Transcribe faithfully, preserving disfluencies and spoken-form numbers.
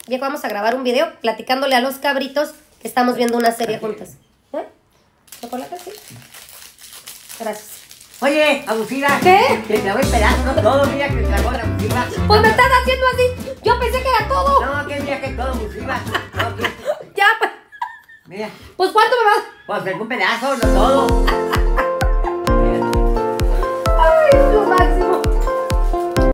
Ya que vamos a grabar un video platicándole a los cabritos que estamos viendo una serie juntas. ¿Eh? ¿Chocolate? Sí. Gracias. Oye, abusiva. ¿Qué? Que te voy esperando todo, mira que tragó la abusiva. Pues me estás haciendo así. Yo pensé que era todo. No, que mira que todo abusiva. No, que... Ya, pues. Mira. Pues ¿cuánto me vas? Pues algún pedazo, no todo.